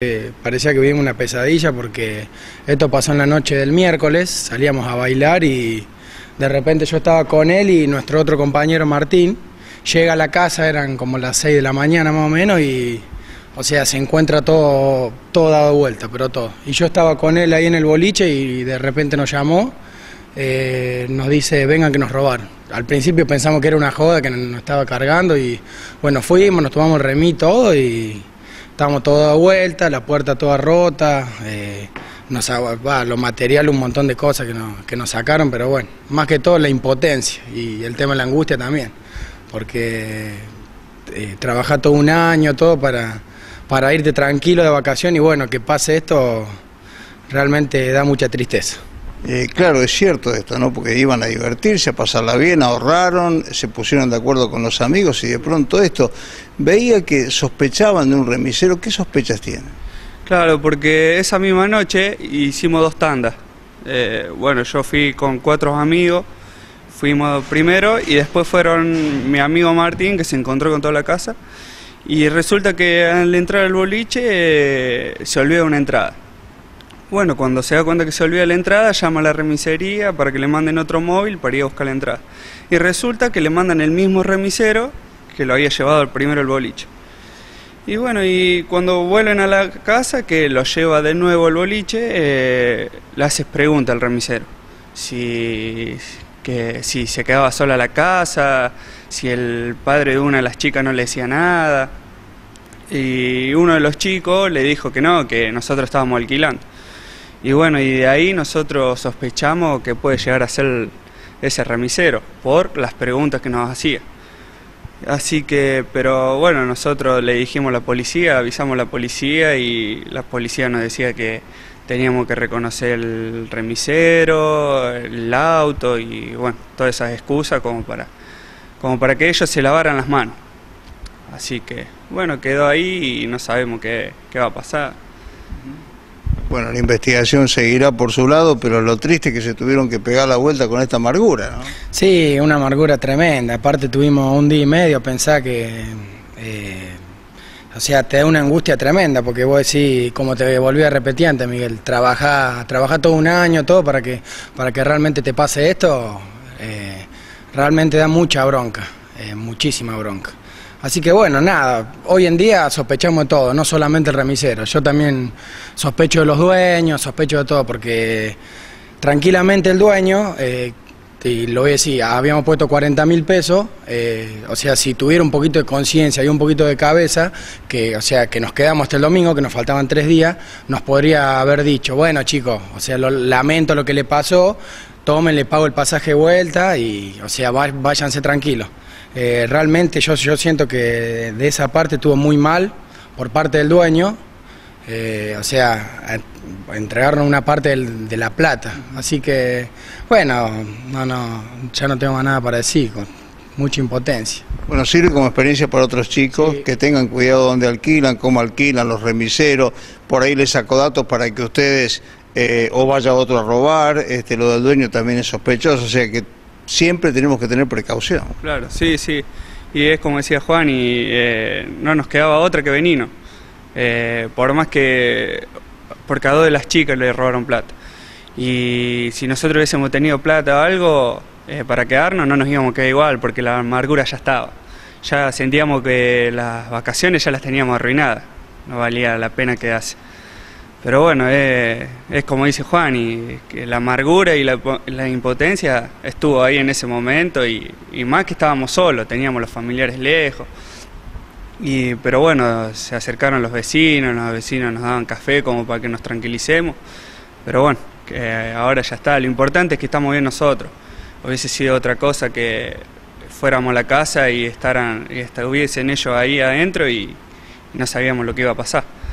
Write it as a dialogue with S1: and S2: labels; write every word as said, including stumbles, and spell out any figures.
S1: Eh, parecía que vivimos una pesadilla porque esto pasó en la noche del miércoles, salíamos a bailar y de repente yo estaba con él y nuestro otro compañero Martín llega a la casa, eran como las seis de la mañana más o menos y, o sea, se encuentra todo, todo dado vuelta, pero todo. Y yo estaba con él ahí en el boliche y de repente nos llamó, eh, nos dice, vengan que nos robaron. Al principio pensamos que era una joda que nos estaba cargando y bueno, fuimos, nos tomamos el remis todo y estábamos todos dado vuelta, la puerta toda rota, eh, nos, va, los materiales, un montón de cosas que nos, que nos sacaron, pero bueno, más que todo la impotencia y el tema de la angustia también, porque eh, trabajar todo un año, todo para, para irte tranquilo de vacación y bueno, que pase esto realmente da mucha tristeza.
S2: Eh, claro, es cierto esto, ¿no? Porque iban a divertirse, a pasarla bien, ahorraron, se pusieron de acuerdo con los amigos y de pronto esto, veía que sospechaban de un remisero. ¿Qué sospechas tienen?
S3: Claro, porque esa misma noche hicimos dos tandas. Eh, bueno, yo fui con cuatro amigos, fuimos primero y después fueron mi amigo Martín, que se encontró con toda la casa, y resulta que al entrar al boliche eh, se olvida una entrada. Bueno, cuando se da cuenta que se olvida la entrada, llama a la remisería para que le manden otro móvil para ir a buscar la entrada. Y resulta que le mandan el mismo remisero que lo había llevado al primero el boliche. Y bueno, y cuando vuelven a la casa, que lo lleva de nuevo al boliche, eh, le haces pregunta al remisero. Si, que, si se quedaba sola la casa, si el padre de una de las chicas no le decía nada. Y uno de los chicos le dijo que no, que nosotros estábamos alquilando. Y bueno, y de ahí nosotros sospechamos que puede llegar a ser ese remisero, por las preguntas que nos hacía. Así que, pero bueno, nosotros le dijimos a la policía, avisamos a la policía y la policía nos decía que teníamos que reconocer el remisero, el auto y bueno, todas esas excusas como para, como para que ellos se lavaran las manos. Así que, bueno, quedó ahí y no sabemos qué, qué va a pasar.
S2: Bueno, la investigación seguirá por su lado, pero lo triste es que se tuvieron que pegar la vuelta con esta amargura, ¿no?
S1: Sí, una amargura tremenda. Aparte tuvimos un día y medio, pensá que, eh, o sea, te da una angustia tremenda, porque vos decís, como te volví a repetir antes, Miguel, trabajá, trabajá todo un año, todo para que, para que realmente te pase esto, eh, realmente da mucha bronca, eh, muchísima bronca. Así que bueno, nada, hoy en día sospechamos de todo, no solamente el remisero. Yo también sospecho de los dueños, sospecho de todo, porque tranquilamente el dueño, eh, y lo voy a decir, habíamos puesto cuarenta mil pesos, eh, o sea, si tuviera un poquito de conciencia y un poquito de cabeza, que, o sea, que nos quedamos hasta el domingo, que nos faltaban tres días, nos podría haber dicho, bueno chicos, o sea, lo, lamento lo que le pasó, tomen, le pago el pasaje de vuelta y, o sea, váyanse tranquilos. Eh, realmente yo, yo siento que de esa parte estuvo muy mal por parte del dueño, eh, o sea, a, a entregarnos una parte del, de la plata, así que bueno, no, no, ya no tengo más nada para decir, con mucha impotencia.
S2: Bueno, sirve como experiencia para otros chicos, sí, que tengan cuidado donde alquilan, cómo alquilan, los remiseros, por ahí les saco datos para que ustedes eh, o vaya otro a robar, este, lo del dueño también es sospechoso, o sea que siempre tenemos que tener precaución.
S3: Claro, sí, sí. Y es como decía Juan, y eh, no nos quedaba otra que venirnos. Eh, por más que por cada dos de las chicas le robaron plata. Y si nosotros hubiésemos tenido plata o algo eh, para quedarnos, no nos íbamos a quedar igual, porque la amargura ya estaba. Ya sentíamos que las vacaciones ya las teníamos arruinadas. No valía la pena quedarse. Pero bueno, eh, es como dice Juan, y que la amargura y la, la impotencia estuvo ahí en ese momento, y, y más que estábamos solos, teníamos los familiares lejos. Y, pero bueno, se acercaron los vecinos, los vecinos nos daban café como para que nos tranquilicemos. Pero bueno, que ahora ya está, lo importante es que estamos bien nosotros. Hubiese sido otra cosa que fuéramos a la casa y, estaran, y estuviesen ellos ahí adentro y no sabíamos lo que iba a pasar.